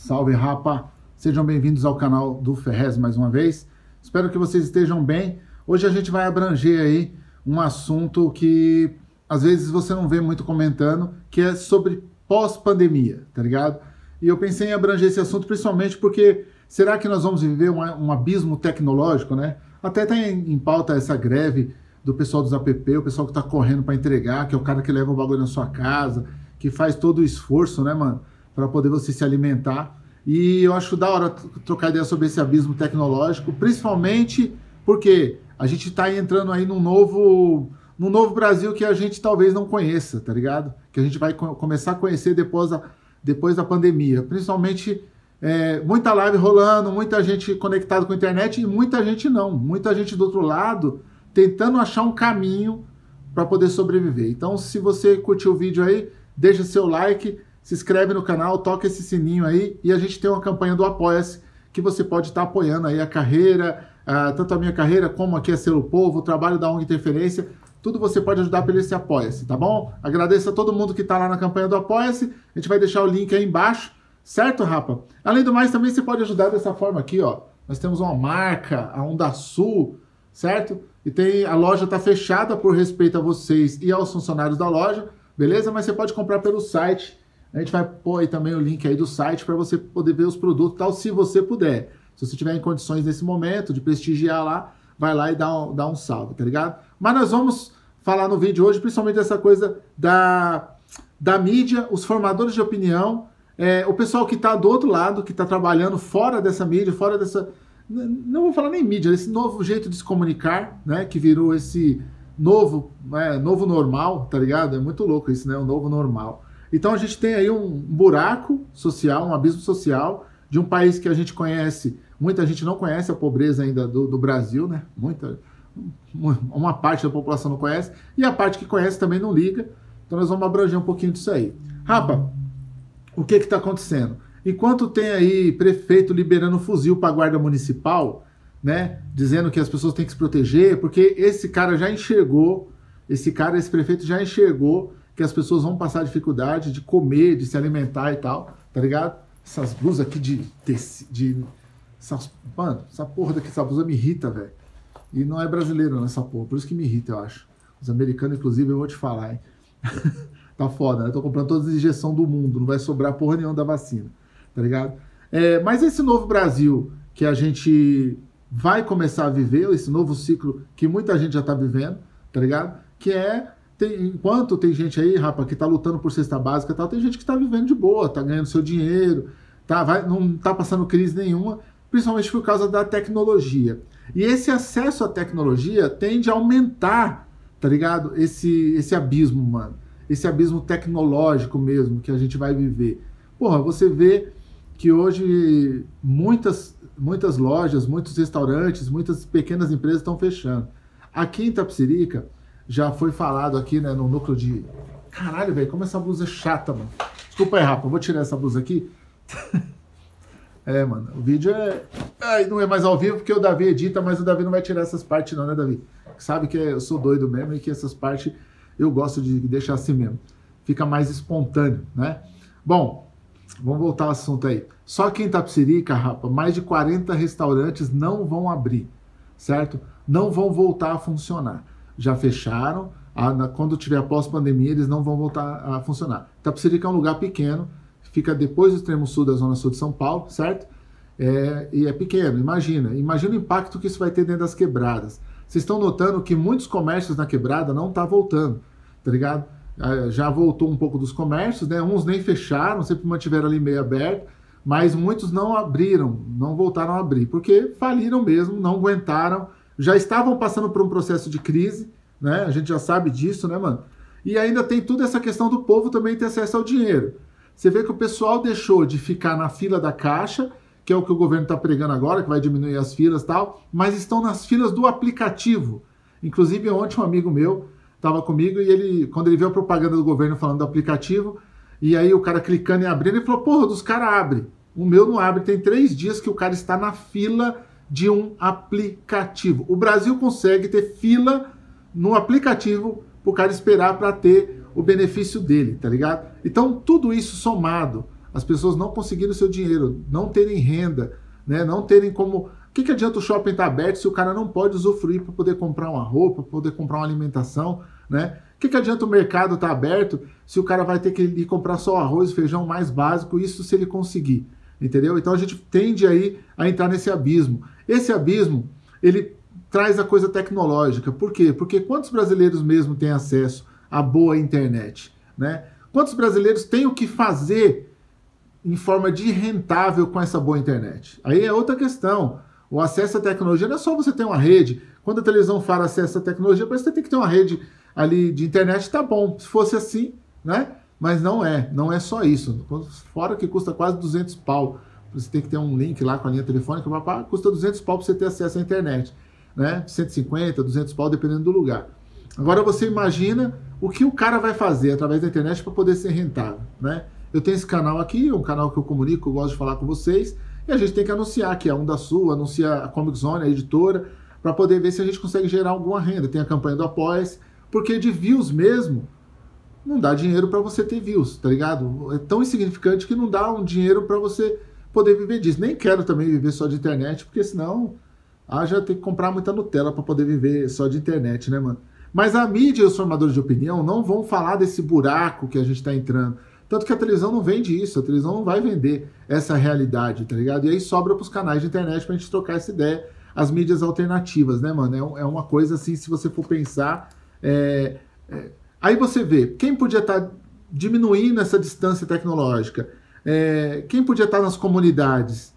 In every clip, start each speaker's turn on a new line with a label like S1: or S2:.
S1: Salve, rapa! Sejam bem-vindos ao canal do Ferrez mais uma vez. Espero que vocês estejam bem. Hoje a gente vai abranger aí um assunto que às vezes você não vê muito comentando, que é sobre pós-pandemia, tá ligado? E eu pensei em abranger esse assunto principalmente porque será que nós vamos viver um abismo tecnológico, né? Até tá em pauta essa greve do pessoal dos app, o pessoal que tá correndo para entregar, que é o cara que leva o bagulho na sua casa, que faz todo o esforço, né, mano, para poder você se alimentar. E eu acho da hora trocar ideia sobre esse abismo tecnológico, principalmente porque a gente tá entrando aí num novo Brasil que a gente talvez não conheça, tá ligado? Que a gente vai começar a conhecer depois da pandemia. Principalmente muita live rolando, muita gente conectada com a internet e muita gente não. Muita gente do outro lado tentando achar um caminho para poder sobreviver. Então, se você curtiu o vídeo aí, deixa seu like, se inscreve no canal, toca esse sininho aí e a gente tem uma campanha do Apoia-se que você pode estar apoiando aí a carreira, tanto a minha carreira como aqui a Selo Povo, o trabalho da ONG Interferência, tudo você pode ajudar pelo esse Apoia-se, tá bom? Agradeço a todo mundo que está lá na campanha do Apoia-se, a gente vai deixar o link aí embaixo, certo, rapa? Além do mais, também você pode ajudar dessa forma aqui, ó. Nós temos uma marca, a Onda Sul, certo? E a loja está fechada por respeito a vocês e aos funcionários da loja, beleza? Mas você pode comprar pelo site. A gente vai pôr aí também o link aí do site para você poder ver os produtos e tal, se você puder. Se você tiver em condições nesse momento de prestigiar lá, vai lá e dá um salve, tá ligado? Mas nós vamos falar no vídeo hoje, principalmente dessa coisa da mídia, os formadores de opinião, o pessoal que está do outro lado, que está trabalhando fora dessa mídia, fora dessa... Não vou falar nem mídia, esse novo jeito de se comunicar, né? Que virou esse novo normal, tá ligado? É muito louco isso, né? O novo normal. Então a gente tem aí um buraco social, um abismo social de um país que a gente conhece, muita gente não conhece a pobreza ainda do Brasil, né? Uma parte da população não conhece e a parte que conhece também não liga. Então nós vamos abranger um pouquinho disso aí. Rapa, o que está acontecendo? Enquanto tem aí prefeito liberando fuzil para a guarda municipal, né, dizendo que as pessoas têm que se proteger, porque esse cara já enxergou, esse prefeito já enxergou que as pessoas vão passar dificuldade de comer, de se alimentar e tal, tá ligado? Essas blusas aqui mano, essa porra daqui, essa blusa me irrita, velho. E não é brasileiro nessa porra, por isso que me irrita, eu acho. Os americanos, inclusive, eu vou te falar, hein. Tá foda, né? Tô comprando todas as injeções do mundo, não vai sobrar porra nenhuma da vacina. Tá ligado? Mas esse novo Brasil que a gente vai começar a viver, esse novo ciclo que muita gente já tá vivendo, tá ligado? Enquanto tem gente aí, rapaz, que tá lutando por cesta básica e tal, tem gente que tá vivendo de boa, tá ganhando seu dinheiro, não tá passando crise nenhuma, principalmente por causa da tecnologia. E esse acesso à tecnologia tende a aumentar, tá ligado? Esse abismo, mano. Esse abismo tecnológico mesmo que a gente vai viver. Porra, você vê que hoje muitas lojas, muitos restaurantes, muitas pequenas empresas estão fechando. Aqui em Itapecerica, já foi falado aqui, né, no núcleo de... Caralho, velho, como essa blusa é chata, mano. Desculpa aí, rapa, eu vou tirar essa blusa aqui. Mano, o vídeo não é mais ao vivo porque o Davi edita, mas o Davi não vai tirar essas partes não, né, Davi? Sabe que eu sou doido mesmo e que essas partes eu gosto de deixar assim mesmo. Fica mais espontâneo, né? Bom, vamos voltar ao assunto aí. Só que em Itapecerica, rapa, mais de 40 restaurantes não vão abrir, certo? Não vão voltar a funcionar. Já fecharam, quando tiver a pós-pandemia, eles não vão voltar a funcionar. Itapecerica é um lugar pequeno, fica depois do extremo sul da zona sul de São Paulo, certo? E é pequeno, imagina o impacto que isso vai ter dentro das quebradas. Vocês estão notando que muitos comércios na quebrada não estão voltando, tá ligado? Já voltou um pouco dos comércios, né? Uns nem fecharam, sempre mantiveram ali meio aberto, mas muitos não abriram, não voltaram a abrir, porque faliram mesmo, não aguentaram, já estavam passando por um processo de crise, né? A gente já sabe disso, né, mano? E ainda tem toda essa questão do povo também ter acesso ao dinheiro. Você vê que o pessoal deixou de ficar na fila da caixa, que é o que o governo está pregando agora, que vai diminuir as filas e tal, mas estão nas filas do aplicativo. Inclusive, ontem um amigo meu estava comigo e quando ele viu a propaganda do governo falando do aplicativo, e aí o cara clicando e abrindo, ele falou, porra, dos caras abre. O meu não abre, tem 3 dias que o cara está na fila de um aplicativo. O Brasil consegue ter fila no aplicativo para o cara esperar para ter o benefício dele, tá ligado? Então, tudo isso somado as pessoas não conseguirem o seu dinheiro, não terem renda, né? Não terem como... O que adianta o shopping estar aberto se o cara não pode usufruir para poder comprar uma roupa, para poder comprar uma alimentação, né? O que adianta o mercado estar aberto se o cara vai ter que ir comprar só arroz e feijão mais básico, isso se ele conseguir, entendeu? Então a gente tende aí a entrar nesse abismo. Esse abismo, ele traz a coisa tecnológica. Por quê? Porque quantos brasileiros mesmo têm acesso à boa internet, né? Quantos brasileiros têm o que fazer em forma de rentável com essa boa internet? Aí é outra questão. O acesso à tecnologia não é só você ter uma rede. Quando a televisão fala acesso à tecnologia, parece que você tem que ter uma rede ali de internet, tá bom. Se fosse assim, né? Mas não é só isso. Fora que custa quase 200 pau. Você tem que ter um link lá com a linha telefônica, custa 200 pau para você ter acesso à internet, né? 150, 200 pau, dependendo do lugar. Agora você imagina o que o cara vai fazer através da internet para poder ser rentável, né? Eu tenho esse canal aqui, um canal que eu comunico, eu gosto de falar com vocês, e a gente tem que anunciar que é um da Sul, anuncia a Comic Zone, a editora, para poder ver se a gente consegue gerar alguma renda. Tem a campanha do Apoia-se, porque de views mesmo, não dá dinheiro para você ter views, tá ligado? É tão insignificante que não dá um dinheiro para você poder viver disso. Nem quero também viver só de internet, porque senão já tem que comprar muita Nutella para poder viver só de internet, né, mano? Mas a mídia e os formadores de opinião não vão falar desse buraco que a gente está entrando. Tanto que a televisão não vende isso, a televisão não vai vender essa realidade, tá ligado? E aí sobra para os canais de internet pra gente trocar essa ideia, as mídias alternativas, né, mano? É uma coisa assim, se você for pensar... Aí você vê, quem podia estar diminuindo essa distância tecnológica? Quem podia estar nas comunidades?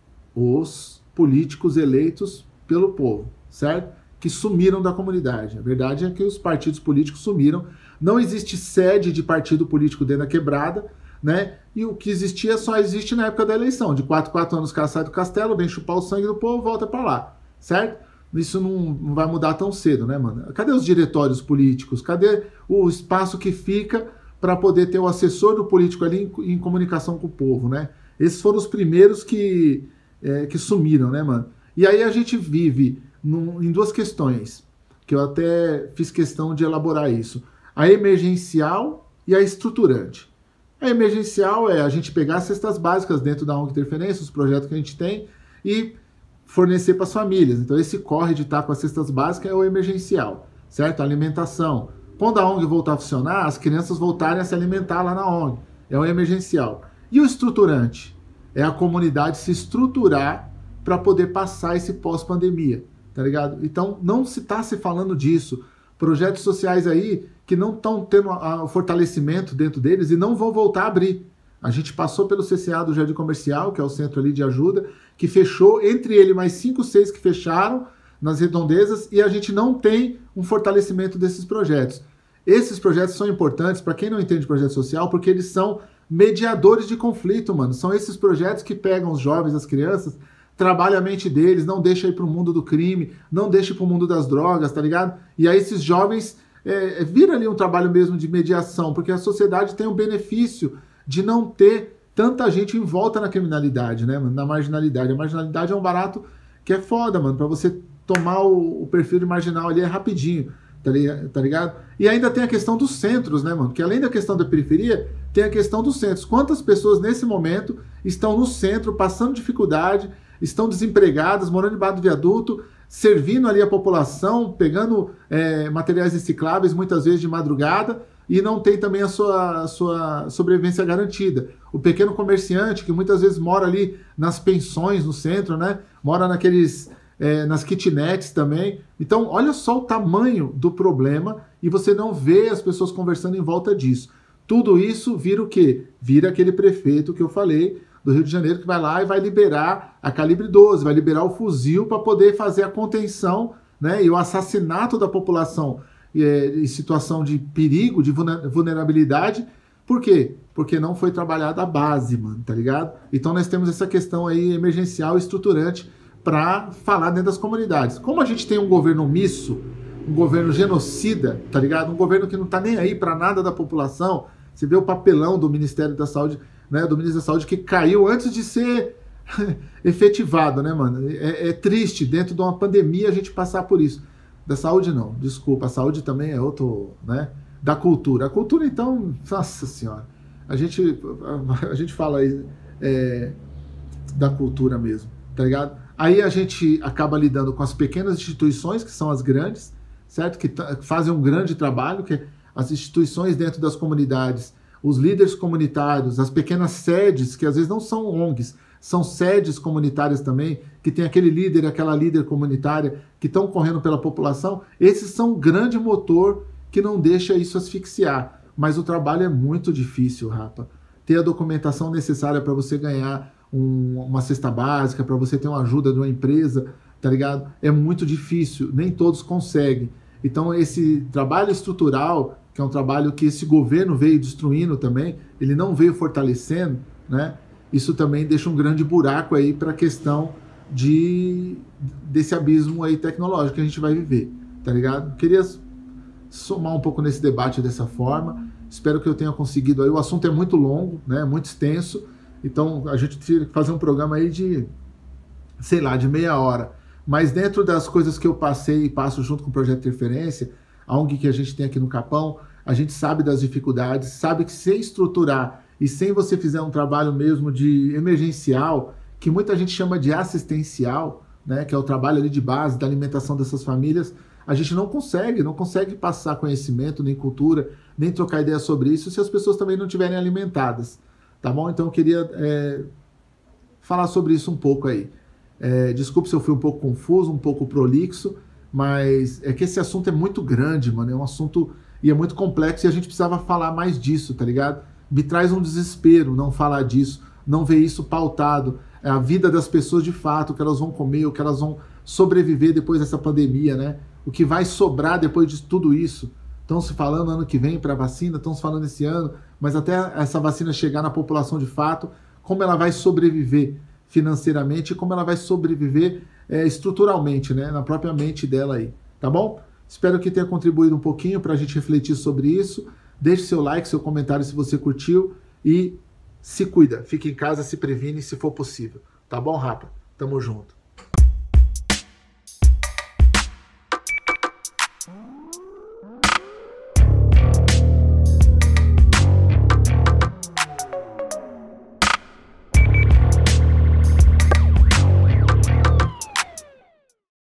S1: Os políticos eleitos pelo povo, certo? Que sumiram da comunidade. A verdade é que os partidos políticos sumiram. Não existe sede de partido político dentro da quebrada, né? E o que existia só existe na época da eleição. De 4 anos o cara sai do castelo, vem chupar o sangue do povo, volta para lá, certo? Isso não vai mudar tão cedo, né, mano? Cadê os diretórios políticos? Cadê o espaço que fica para poder ter o assessor do político ali em comunicação com o povo, né? Esses foram os primeiros que sumiram, né, mano? E aí a gente vive em duas questões, que eu até fiz questão de elaborar isso. A emergencial e a estruturante. A emergencial é a gente pegar as cestas básicas dentro da ONG Interferência, os projetos que a gente tem, e fornecer para as famílias. Então esse corre de estar com as cestas básicas é o emergencial, certo? A alimentação. Quando a ONG voltar a funcionar, as crianças voltarem a se alimentar lá na ONG. É o emergencial. E o estruturante? É a comunidade se estruturar para poder passar esse pós-pandemia, tá ligado? Então não se está se falando disso. Projetos sociais aí que não estão tendo o fortalecimento dentro deles e não vão voltar a abrir. A gente passou pelo CCA do Jardim Comercial, que é o centro ali de ajuda, que fechou, entre ele mais 5, 6 que fecharam nas redondezas, e a gente não tem um fortalecimento desses projetos. Esses projetos são importantes para quem não entende projeto social, porque eles são mediadores de conflito, mano. São esses projetos que pegam os jovens, as crianças, trabalha a mente deles, não deixa ir para o mundo do crime, não deixa ir para o mundo das drogas, tá ligado? E aí esses jovens vira ali um trabalho mesmo de mediação, porque a sociedade tem o benefício de não ter tanta gente em volta na criminalidade, né, mano? Na marginalidade. A marginalidade é um barato que é foda, mano, para você tomar o perfil de marginal ali é rapidinho, tá ligado? E ainda tem a questão dos centros, né, mano? Que além da questão da periferia, tem a questão dos centros. Quantas pessoas nesse momento estão no centro, passando dificuldade, estão desempregadas, morando debaixo do viaduto, servindo ali a população, pegando materiais recicláveis, muitas vezes de madrugada, e não tem também a sua sobrevivência garantida. O pequeno comerciante, que muitas vezes mora ali nas pensões no centro, né? Mora nas kitnets também. Então, olha só o tamanho do problema e você não vê as pessoas conversando em volta disso. Tudo isso vira o quê? Vira aquele prefeito que eu falei, do Rio de Janeiro, que vai lá e vai liberar a calibre 12, vai liberar o fuzil para poder fazer a contenção, né, e o assassinato da população em situação de perigo, de vulnerabilidade. Por quê? Porque não foi trabalhada a base, mano, tá ligado? Então nós temos essa questão aí emergencial e estruturante para falar dentro das comunidades. Como a gente tem um governo omisso, um governo genocida, tá ligado? Um governo que não tá nem aí para nada da população. Você vê o papelão do Ministério da Saúde, né, do Ministro da Saúde, que caiu antes de ser efetivado, né, mano? É triste, dentro de uma pandemia, a gente passar por isso. Da saúde, não, desculpa, a saúde também é outro, né? Da cultura. A cultura, então, nossa senhora. A gente fala aí da cultura mesmo, tá ligado? Aí a gente acaba lidando com as pequenas instituições, que são as grandes, certo? Que fazem um grande trabalho, que é as instituições dentro das comunidades, os líderes comunitários, as pequenas sedes, que às vezes não são ONGs, são sedes comunitárias também, que tem aquele líder, aquela líder comunitária que estão correndo pela população. Esses são um grande motor que não deixa isso asfixiar. Mas o trabalho é muito difícil, rapa. Ter a documentação necessária para você ganhar uma cesta básica, para você ter uma ajuda de uma empresa, tá ligado? É muito difícil, nem todos conseguem. Então esse trabalho estrutural, que é um trabalho que esse governo veio destruindo também, ele não veio fortalecendo, né? Isso também deixa um grande buraco aí para a questão desse abismo aí tecnológico que a gente vai viver, tá ligado? Queria somar um pouco nesse debate dessa forma, espero que eu tenha conseguido aí, o assunto é muito longo, né? Muito extenso, então a gente teria que fazer um programa aí de, sei lá, de meia hora, mas dentro das coisas que eu passei e passo junto com o Projeto Interferência, a ONG que a gente tem aqui no Capão, a gente sabe das dificuldades, sabe que sem estruturar e sem você fizer um trabalho mesmo de emergencial, que muita gente chama de assistencial, né, que é o trabalho ali de base, da alimentação dessas famílias, a gente não consegue passar conhecimento, nem cultura, nem trocar ideia sobre isso, se as pessoas também não estiverem alimentadas, tá bom? Então eu queria falar sobre isso um pouco aí. Desculpe se eu fui um pouco confuso, um pouco prolixo, mas é que esse assunto é muito grande, mano, é um assunto e é muito complexo e a gente precisava falar mais disso, tá ligado? Me traz um desespero não falar disso, não ver isso pautado, a vida das pessoas de fato, o que elas vão comer, o que elas vão sobreviver depois dessa pandemia, né? O que vai sobrar depois de tudo isso. Estão se falando ano que vem para vacina, estão se falando esse ano, mas até essa vacina chegar na população de fato, como ela vai sobreviver financeiramente e como ela vai sobreviver estruturalmente, né? Na própria mente dela aí, tá bom? Espero que tenha contribuído um pouquinho para a gente refletir sobre isso. Deixe seu like, seu comentário se você curtiu e se cuida. Fique em casa, se previne se for possível. Tá bom, rapa? Tamo junto.